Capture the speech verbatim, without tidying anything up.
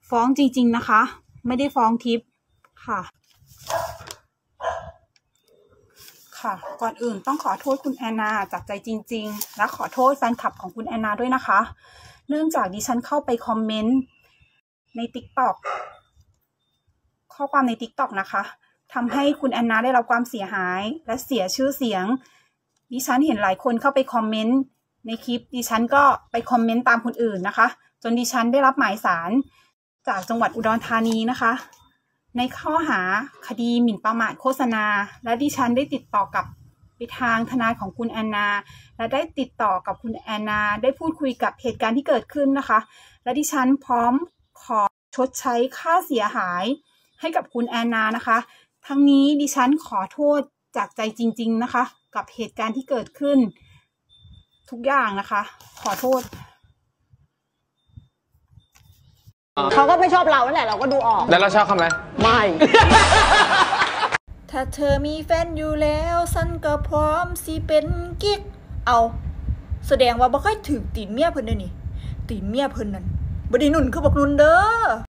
ฟ้องจริงๆนะคะไม่ได้ฟ้องทิปค่ะค่ะก่อนอื่นต้องขอโทษคุณแอนนาจากใจจริงๆและขอโทษแฟนคลับของคุณแอนนาด้วยนะคะเนื่องจากดิฉันเข้าไปคอมเมนต์ใน ติ๊กต็อก ข้อความใน ติ๊กต็อก นะคะทำให้คุณแอนนาได้รับความเสียหายและเสียชื่อเสียงดิฉันเห็นหลายคนเข้าไปคอมเมนต์ในคลิปดิฉันก็ไปคอมเมนต์ตามคนอื่นนะคะจนดิฉันได้รับหมายศาลจากจังหวัดอุดรธานีนะคะในข้อหาคดีหมิ่นประมาทโฆษณาและดิฉันได้ติดต่อกับไปทางทนายของคุณแอนนาและได้ติดต่อกับคุณแอนนาได้พูดคุยกับเหตุการณ์ที่เกิดขึ้นนะคะและดิฉันพร้อมขอชดใช้ค่าเสียหายให้กับคุณแอนนานะคะทั้งนี้ดิฉันขอโทษจากใจจริงๆนะคะกับเหตุการณ์ที่เกิดขึ้นทุกอย่างนะคะขอโทษเขาก็ไม่ชอบเรานั่นแหละเราก็ดูออกแล้วเราชอบเขาไหมไม่ถ้าเธอมีแฟนอยู่แล้วฉันก็พร้อมสิเป็นกิ๊กเอาแสดงว่าบ่ค่อยถึงตีนเมียเพิ่นเด้อนี่ตีนเมียเพิ่นนั่นบ่ได้นุ่นคือบักนุ่นเด้อ